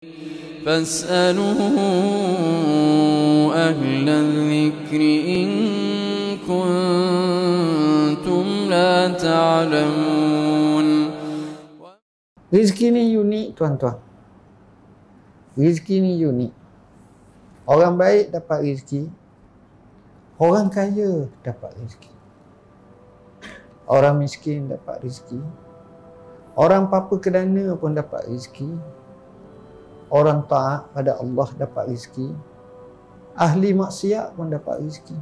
فاسألوا أهل الذكر إن كنتم لا تعلمون. Rezeki ni unik tuan-tuan. Rezeki ni unik. Orang baik dapat rezeki, orang kaya dapat rezeki, orang miskin dapat rezeki, orang papa kedana pun dapat rezeki, orang taat pada Allah dapat rezeki, ahli maksiat pun dapat rezeki.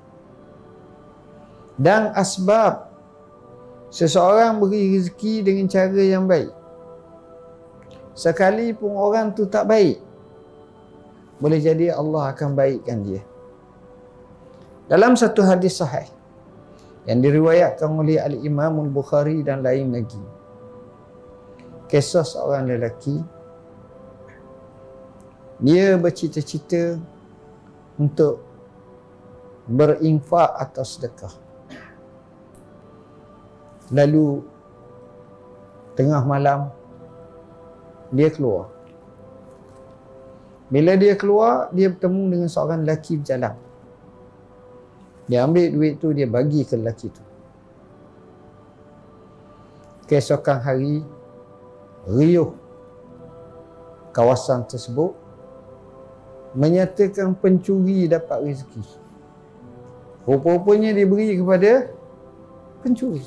Dan asbab seseorang beri rezeki dengan cara yang baik, sekalipun orang tu tak baik, boleh jadi Allah akan baikkan dia. Dalam satu hadis sahih yang diriwayatkan oleh Al-Imam Al-Bukhari dan lain lagi, kisah seorang lelaki, dia bercita-cita untuk berinfak atau sedekah. Lalu tengah malam dia keluar. Bila dia keluar, dia bertemu dengan seorang lelaki berjalan. Dia ambil duit tu, dia bagi ke lelaki tu. Keesokan hari, riuh kawasan tersebut menyatakan pencuri dapat rezeki. Rupa-rupanya dia beri kepada pencuri.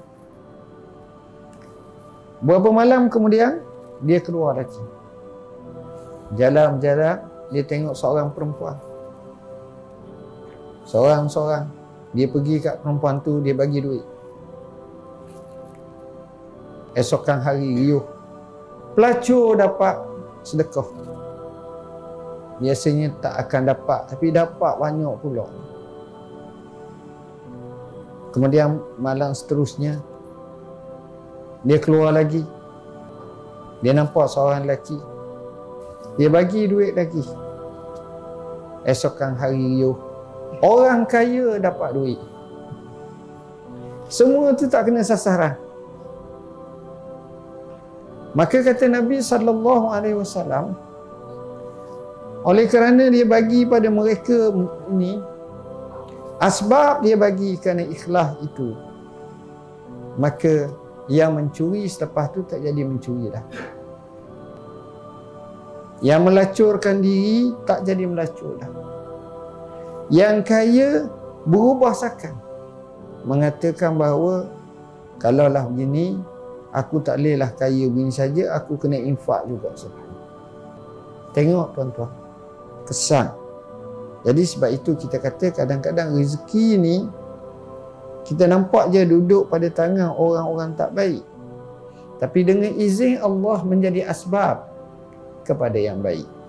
Beberapa malam kemudian, dia keluar lagi. Jalan-jalan, dia tengok seorang perempuan. Seorang-seorang. Dia pergi kat perempuan tu, dia bagi duit. Esokan hari riuh, pelacur dapat sedekah. Biasanya tak akan dapat, tapi dapat banyak pula. Kemudian malam seterusnya, dia keluar lagi. Dia nampak seorang lelaki, dia bagi duit lagi. Esokan hari riuh, orang kaya dapat duit. Semua tu tak kena sasaran. Maka kata Nabi SAW, oleh kerana dia bagi pada mereka ni, asbab dia bagi kerana ikhlas itu, maka yang mencuri selepas tu tak jadi mencuri dah. Yang melacurkan diri tak jadi melacur dah. Yang kaya berubah sakan, mengatakan bahawa kalaulah begini, aku tak bolehlah kaya begini saja, aku kena infak juga. Tengok tuan-tuan, kesan. Jadi sebab itu kita kata kadang-kadang rezeki ni kita nampak je duduk pada tangan orang-orang tak baik, tapi dengan izin Allah menjadi asbab kepada yang baik.